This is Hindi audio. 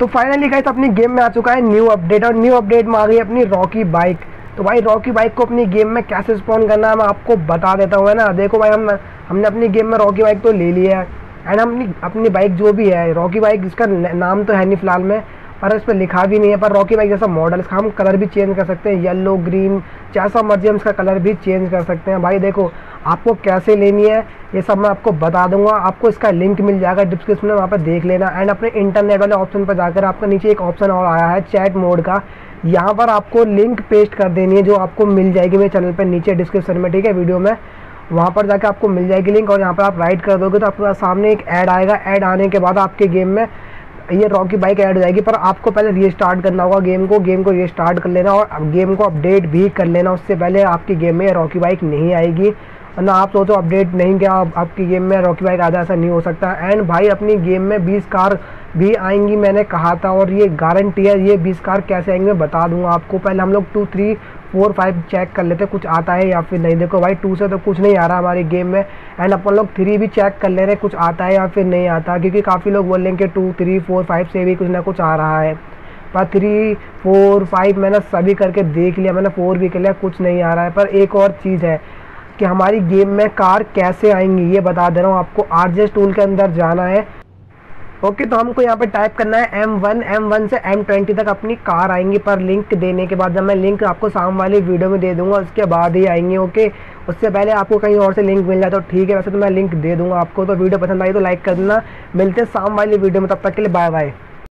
तो फाइनली गाइस अपनी गेम में आ चुका है न्यू अपडेट, और न्यू अपडेट में आ गई अपनी रॉकी बाइक। तो भाई रॉकी बाइक को अपनी गेम में कैसे स्पॉन करना है मैं आपको बता देता हूँ, है ना। देखो भाई हमने अपनी गेम में रॉकी बाइक तो ले लिया है, एंड अपनी बाइक जो भी है रॉकी बाइक, इसका नाम तो है नहीं फिलहाल में, और इस पर लिखा भी नहीं है, पर रॉकी बाइक जैसा मॉडल, इसका हम कलर भी चेंज कर सकते हैं, येलो ग्रीन जैसा मर्जी हम इसका कलर भी चेंज कर सकते हैं। भाई देखो आपको कैसे लेनी है ये सब मैं आपको बता दूंगा, आपको इसका लिंक मिल जाएगा डिस्क्रिप्शन में, वहाँ पर देख लेना। एंड अपने इंटरनेट वाले ऑप्शन पर जाकर आपका नीचे एक ऑप्शन और आया है चैट मोड का, यहाँ पर आपको लिंक पेस्ट कर देनी है जो आपको मिल जाएगी मेरे चैनल पर नीचे डिस्क्रिप्शन में, ठीक है, वीडियो में। वहाँ पर जाकर आपको मिल जाएगी लिंक, और यहाँ पर आप राइट कर दोगे तो आपके सामने एक ऐड आएगा। ऐड आने के बाद आपके गेम में ये रॉकी बाइक ऐड हो जाएगी, पर आपको पहले रीस्टार्ट करना होगा गेम को रीस्टार्ट कर लेना, और गेम को अपडेट भी कर लेना। उससे पहले आपकी गेम में रॉकी बाइक नहीं आएगी, वरना आप सोचो अपडेट नहीं किया आपकी गेम में रॉकी बाइक आधा, ऐसा नहीं हो सकता। एंड भाई अपनी गेम में 20 कार भी आएंगी मैंने कहा था, और ये गारंटी है। ये 20 कार कैसे आएंगे मैं बता दूंगा आपको। पहले हम लोग 2, 3, 4, 5 चेक कर लेते कुछ आता है या फिर नहीं। देखो भाई 2 से तो कुछ नहीं आ रहा हमारी गेम में, एंड अपन लोग 3 भी चेक कर ले रहे कुछ आता है या फिर नहीं आता, क्योंकि काफ़ी लोग बोल लेंगे 2, 3, 4, 5 से भी कुछ ना कुछ आ रहा है। पर 3, 4, 5 मैंने सभी करके देख लिया, मैंने 4 भी कर लिया, कुछ नहीं आ रहा है। पर एक और चीज़ है कि हमारी गेम में कार कैसे आएंगी ये बता दे रहा हूँ आपको। आरजेएस टूल के अंदर जाना है, ओके। तो हमको यहाँ पे टाइप करना है M1 से M20 तक अपनी कार आएंगी, पर लिंक देने के बाद, जब मैं लिंक आपको सामने वाली वीडियो में दे दूंगा उसके बाद ही आएंगी, ओके। उससे पहले आपको कहीं और से लिंक मिल जाए तो ठीक है, वैसे तो मैं लिंक दे दूंगा आपको। तो वीडियो पसंद आई तो लाइक कर देना। मिलते हैं सामने वाली वीडियो में, तब तक के लिए बाय बाय।